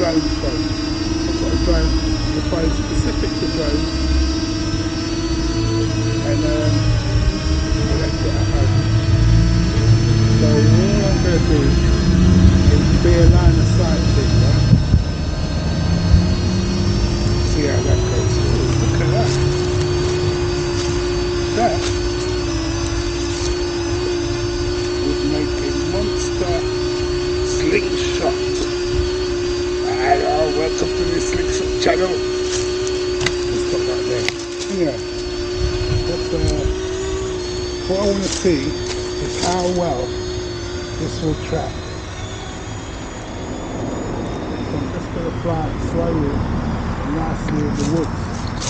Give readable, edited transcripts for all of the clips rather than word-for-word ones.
drone phone. I've got a drone, a phone specific to drones, and I left it at home. So all I'm going to do is be a line of sight thing, right? See how that goes. Ooh, look at that. That would make a monster slingshot. Hello, welcome to the Slingshot channel. Let's put that there. Anyway, what I want to see is how well this will track. So I'm just going to fly it slowly and nicely in the woods.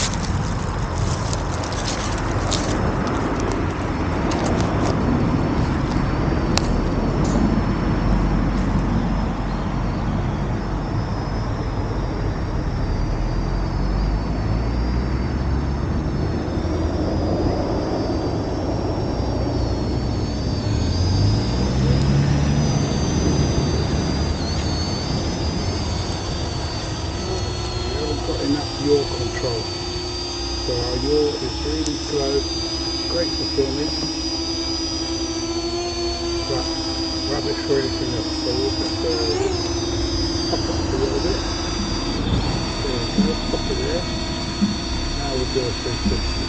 Yaw control. So our yaw is really slow, great for filming, but rubbish for anything else. So we'll just pop it up a little bit. There we go, pop it there. Now we'll do a 360.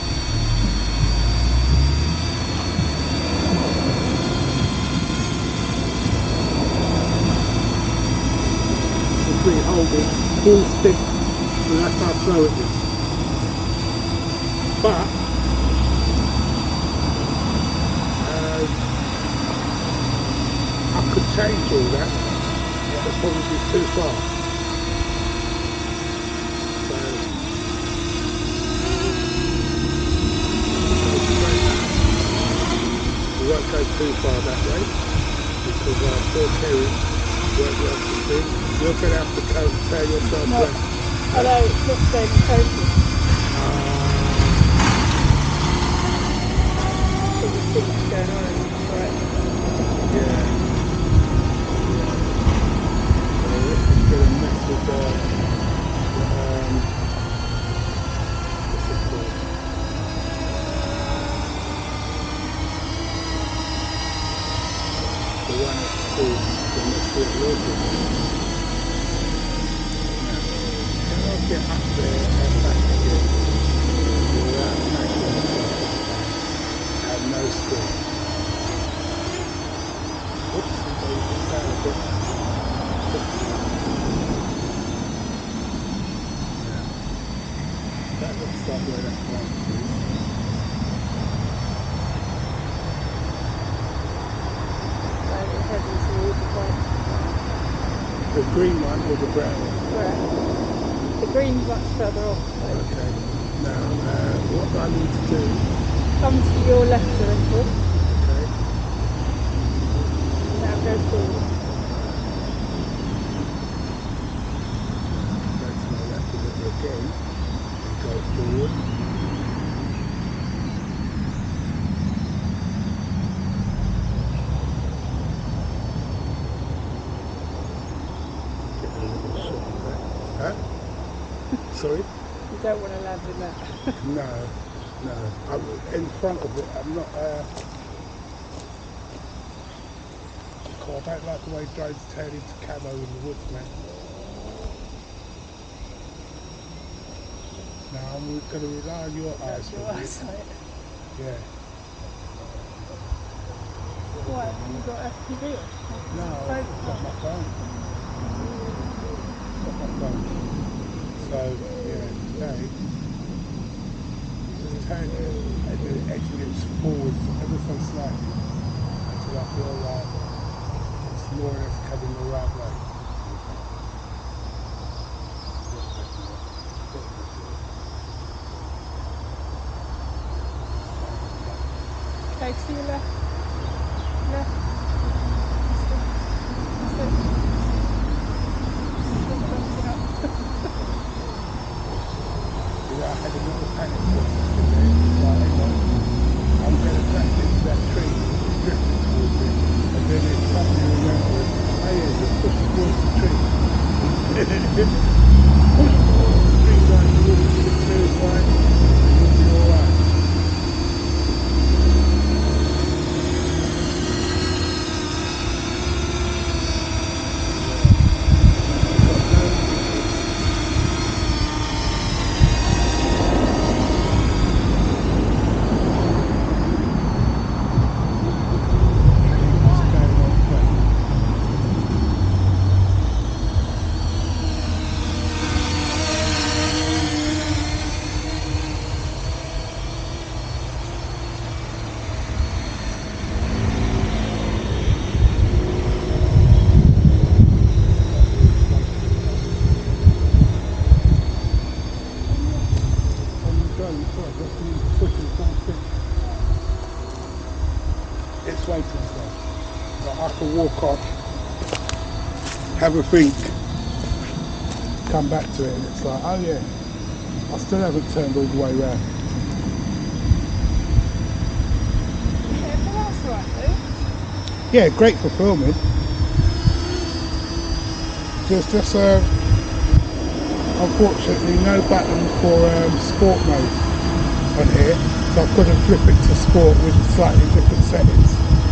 Hold it full stick. So that's how slow it is. But I could change all that. It would probably be too far. So we won't go too far that way because our poor Kerry won't be able to see. You're going to have to turn yourself around. Hello, it's not staying focused. So the thing's going on and it's right. Yeah. So this is going to mess with what's it called? The one that's called the next local. Get up there and back again without smashing myself at no speed. Oops, I'm down a bit. Yeah. That looks like where that plant is. Right, it's heading towards the point. The green one or the brown one? Right. The green's much further off. So okay. Now, what do I need to do? Come to your left a little. Okay. Now go forward. Go to my left a little again. And go forward. Get a little shot of that. Huh? Sorry? You don't want to land in that. No, no. I'm in front of it. I'm not. I don't like the way drones turn into camo in the woods, man. Now I'm going to rely on your eyes. That's your eyesight. Yeah. What? Have you got FPV or something? No, I've got my phone. Got my phone. So yeah, today just turn it and then edging it forward ever so slightly until I feel like it's more or less coming the right way. Okay, to your left. Left. I had a little panic yesterday, like, I'm going to crash into that tree, it's drifting towards me, and then it suddenly remembered, oh yeah, just push towards the tree, Things like you walk to the clear side, you'll be alright. It's waiting for but I can walk on, have a think, come back to it, and it's like, oh yeah, I still haven't turned all the way around. Yeah, but that's right, though. Yeah, great for filming. Just unfortunately no button for sport mode on here, so I couldn't flip it to sport with slightly different settings.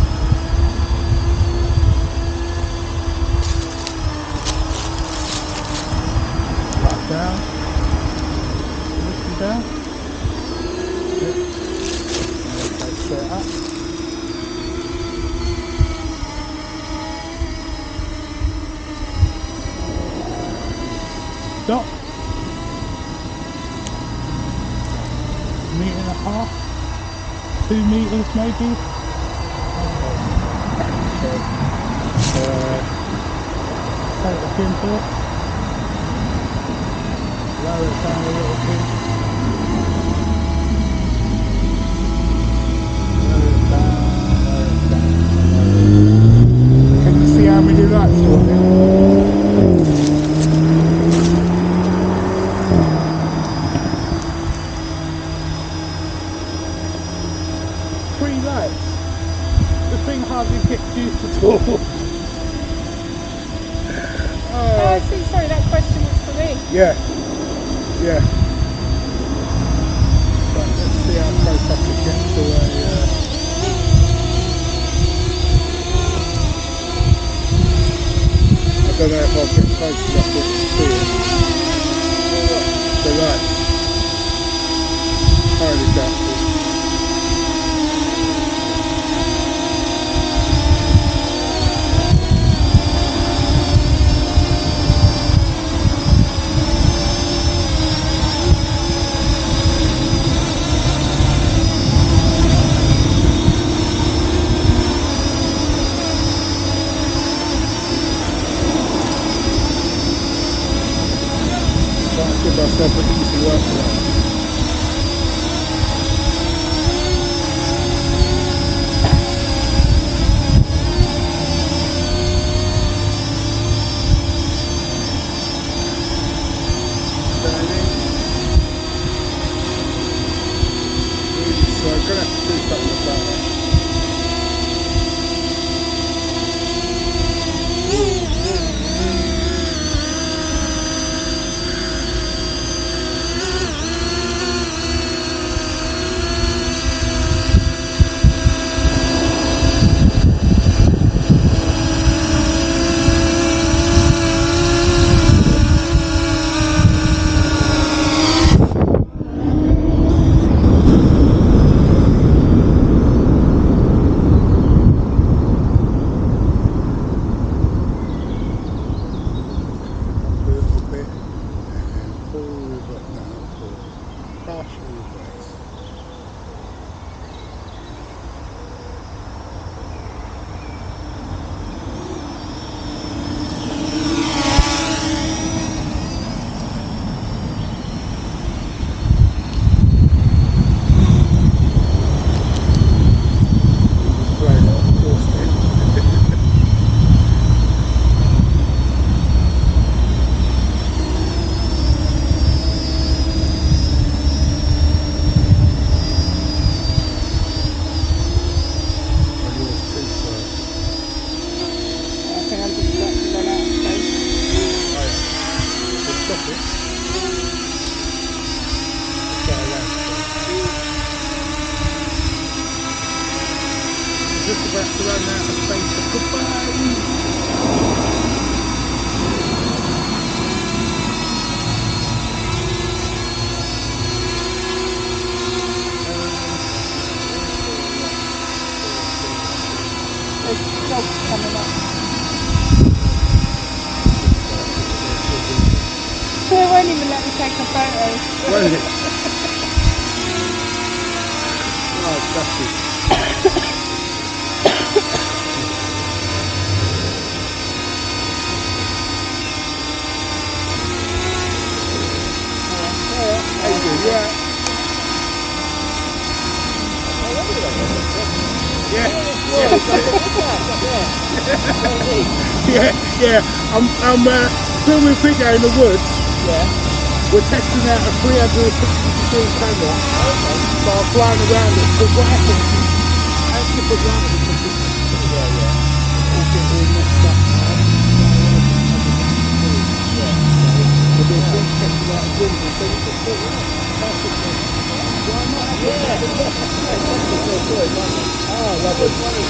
Right down, looking down. Yep. Okay, straight up. Stop. Metre and a half, 2 meters maybe. Okay. Take the pin off. Lower it down a little bit. Lower it down, lower it down, lower it down. Can you see how many lights are on it? 3 lights. The thing hardly gets used at all. Oh, I see. Sorry, that question was for me. Yeah. Yeah. Right, let's see how close I can get to a... I don't know if I'll get close enough to see it. The lights. Highly doubtful. Trying to give myself an easy workaround. So I'm going to have to do something about that. take a photo. Won't it? Oh, that's it. Yeah. Yeah. I'm filming video in the woods. Yeah. We're testing out a 360-degree camera. So I'm flying around it. Because what happens is, as you put around it, because it's all get all messed up. But there's been testing out winds and things that fit in. Why not? Oh, lovely.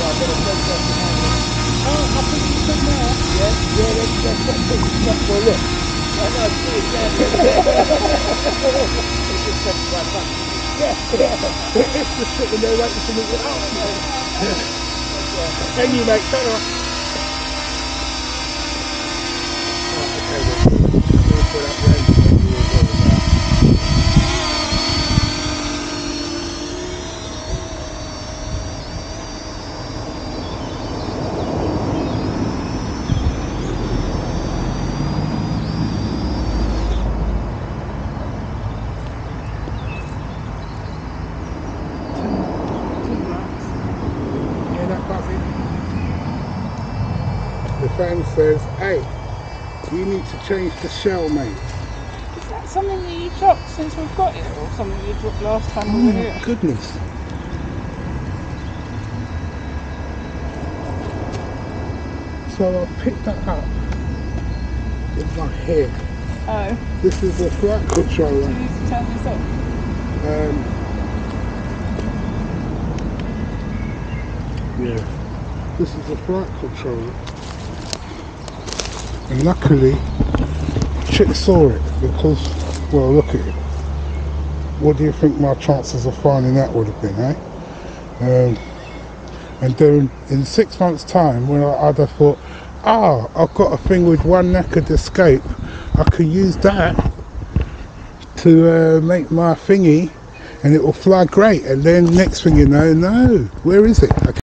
Oh, I think you could now. Yeah, let's put it up for a look. It's just sitting there waiting for me to ask me. Thank you, mate. Ta-ra. Right, okay then. We'll put up the engine and we'll go with that. The fan says, hey, you need to change the shell, mate. Is that something that you dropped since we've got it, or something you dropped last time we were here? Goodness. So I picked that up with my head. Oh, This is a flight controller. you need to turn this off. Yeah, this is a flight controller. And luckily, Chick saw it because, well, look at it. What do you think my chances of finding that would have been, eh? And then in 6 months' time, when I'd have thought, I've got a thing with one naked escape, I can use that to make my thingy, and it will fly great. And then next thing you know, no, where is it?